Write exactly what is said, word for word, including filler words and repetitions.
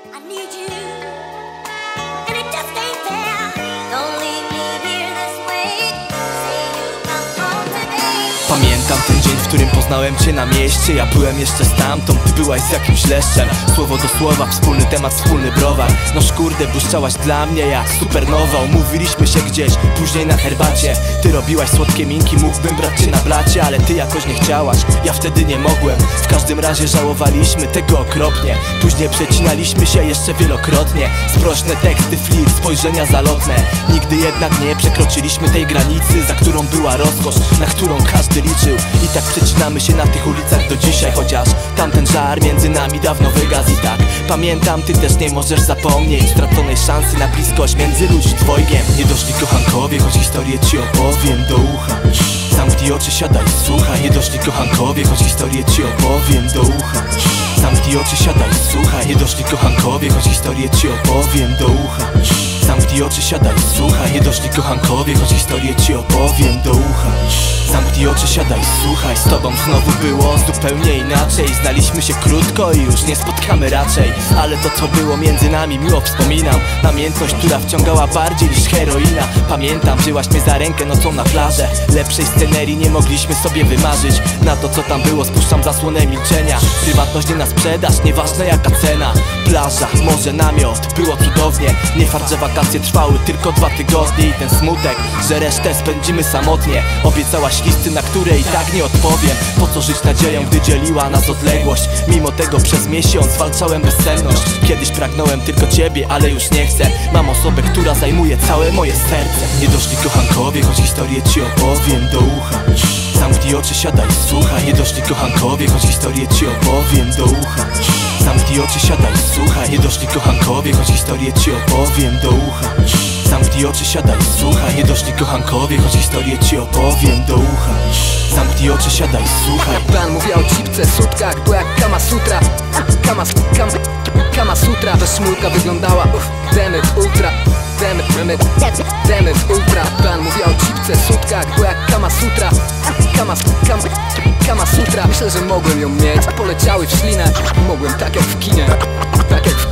I need you, and it just ain't fair. Don't leave me here this way. Say you come home today. Pamiętam ten dzień, w którym poznałem cię na mieście. Ja byłem jeszcze stamtąd, ty byłaś z jakimś leszczem. Słowo do słowa, wspólny temat, wspólny browar. Noż kurde, błyszczałaś dla mnie jak supernowa. Umówiliśmy się gdzieś, później na herbacie. Ty robiłaś słodkie minki, mógłbym brać cię na blacie, ale ty jakoś nie chciałaś, ja wtedy nie mogłem. W każdym razie żałowaliśmy tego okropnie. Później przecinaliśmy się jeszcze wielokrotnie. Sprośne teksty, flirt, spojrzenia zalotne. Nigdy jednak nie przekroczyliśmy tej granicy, za którą była rozkosz, na którą każdy liczył. I tak przecinamy się na tych ulicach do dzisiaj, chociaż tamten żar między nami dawno wygasł. I tak pamiętam, ty też nie możesz zapomnieć straconej szansy na bliskość między ludźmi dwojgiem. Nie doszli kochankowie, choć historię ci opowiem do ucha. Zamknij oczy, siadaj, słuchaj. Nie doszli kochankowie, choć historię ci opowiem do ucha. Zamknij oczy, siadaj, słuchaj. Nie doszli kochankowie, choć historię ci opowiem do ucha. Zamknij oczy, siadaj, słuchaj. Nie doszli kochankowie, choć historię ci opowiem do ucha. Zamknij oczy, siadaj, słuchaj. Z tobą znowu było zupełnie inaczej. Znaliśmy się krótko i już nie spotkamy raczej, ale to co było między nami miło wspominam. Namiętność, która wciągała bardziej niż heroina. Pamiętam, wzięłaś mnie za rękę nocą na plażę. Lepszej scenerii nie mogliśmy sobie wymarzyć. Na to co tam było spuszczam zasłonę milczenia. Prywatność nie na sprzedaż, nieważne jaka cena. Plaża, morze, namiot, było cudownie. Nie fakt, że wakacje trwały tylko dwa tygodnie. I ten smutek, że resztę spędzimy samotnie. Obiecałaś listy, na które i tak nie odpowiem. Po co żyć nadzieją, gdy dzieliła nas odległość? Mimo tego przez miesiąc walczałem bezsenność. Kiedyś pragnąłem tylko ciebie, ale już nie chcę. Mam osobę, która zajmuje całe moje serce. Nie doszli kochankowie, choć historię ci opowiem do ucha. Zamknij oczy, siadaj, słuchaj. Nie doszli kochankowie, choć historię ci opowiem do ucha. Zamknij oczy, siadaj, słuchaj. Nie doszli kochankowie, choć historię ci opowiem do ucha. Zamknij oczy, siadaj, słuchaj. Nie doszli kochankowie, choć historię ci opowiem do ucha. Zamknij oczy, siadaj, słuchaj. Pan mówi o cipce, sutkach, bo jak Kama Sutra. Kama, Kama, Kama Sutra. Ta szmulka wyglądała, uff, demet, ultra. Demet, demet, demet, ultra. Pan mówi o cipce, sutkach, bo jak Kama Sutra. Kama, Kama, Kama Sutra. Myślę, że mogłem ją mieć, poleciały w ślinę. Mogłem tak jak w kinie, tak jak w